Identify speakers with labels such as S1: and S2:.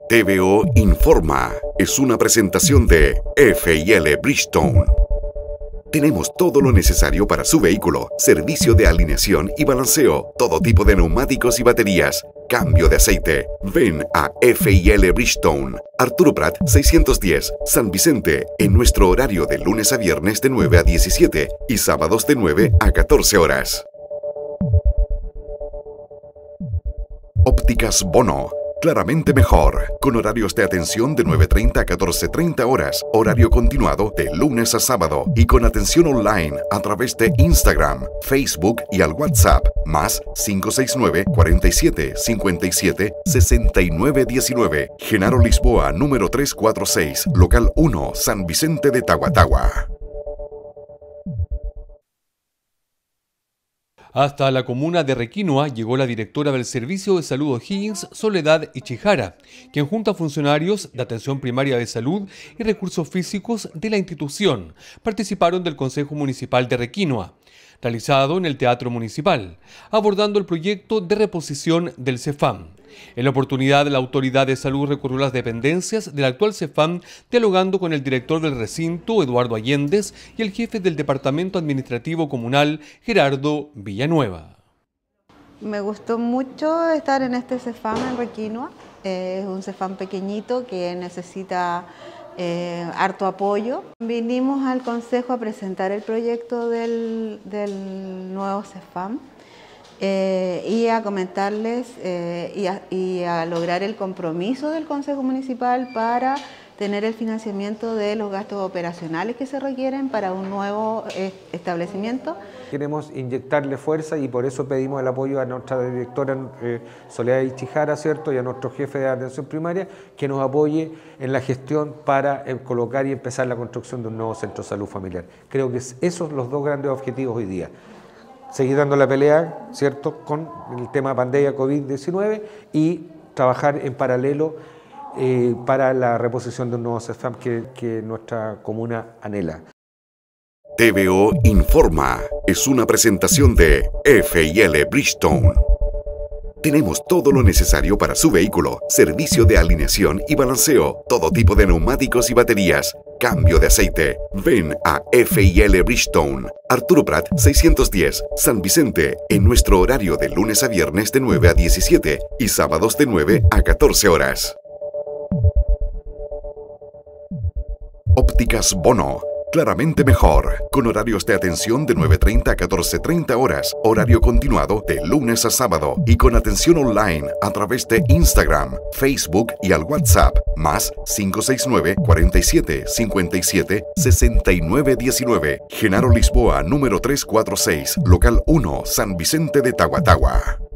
S1: TVO Informa es una presentación de F&L Bridgestone. Tenemos todo lo necesario para su vehículo, servicio de alineación y balanceo, todo tipo de neumáticos y baterías, cambio de aceite. Ven a F&L Bridgestone, Arturo Prat 610, San Vicente, en nuestro horario de lunes a viernes de 9 a 17 y sábados de 9 a 14 horas. Ópticas Bono. Claramente mejor, con horarios de atención de 9:30 a 14:30 horas, horario continuado de lunes a sábado y con atención online a través de Instagram, Facebook y al WhatsApp, más 569 47 57 69 19. Genaro Lisboa, número 346, local 1, San Vicente de Tahuatahua.
S2: Hasta la comuna de Requinoa llegó la directora del Servicio de Salud O'Higgins, Soledad Ichihara, quien junto a funcionarios de Atención Primaria de Salud y Recursos Físicos de la institución participaron del Consejo Municipal de Requinoa, realizado en el Teatro Municipal, abordando el proyecto de reposición del CEFAM. En la oportunidad, la Autoridad de Salud recorrió las dependencias del actual CEFAM, dialogando con el director del recinto, Eduardo Allendez, y el jefe del Departamento Administrativo Comunal, Gerardo Villanueva.
S3: Me gustó mucho estar en este CEFAM en Requinoa. Es un CEFAM pequeñito que necesita harto apoyo. Vinimos al Consejo a presentar el proyecto del nuevo CEFAM. Y a comentarles y a lograr el compromiso del Consejo Municipal para tener el financiamiento de los gastos operacionales que se requieren para un nuevo establecimiento.
S4: Queremos inyectarle fuerza y por eso pedimos el apoyo a nuestra directora Soledad Ichihara, ¿cierto? Y a nuestro jefe de atención primaria que nos apoye en la gestión para colocar y empezar la construcción de un nuevo centro de salud familiar. Creo que esos son los dos grandes objetivos hoy día. Seguir dando la pelea, ¿cierto?, con el tema pandemia COVID-19 y trabajar en paralelo para la reposición de un nuevo CEFAM que nuestra comuna anhela.
S1: TVO Informa es una presentación de F&L Bridgestone. Tenemos todo lo necesario para su vehículo, servicio de alineación y balanceo, todo tipo de neumáticos y baterías, cambio de aceite. Ven a F&L Bridgestone, Arturo Prat 610, San Vicente, en nuestro horario de lunes a viernes de 9 a 17 y sábados de 9 a 14 horas. Ópticas Bono. Claramente mejor, con horarios de atención de 9:30 a 14:30 horas, horario continuado de lunes a sábado y con atención online a través de Instagram, Facebook y al WhatsApp, más 569 47 57 69 19. Genaro Lisboa, número 346, local 1, San Vicente de Tahuatahua.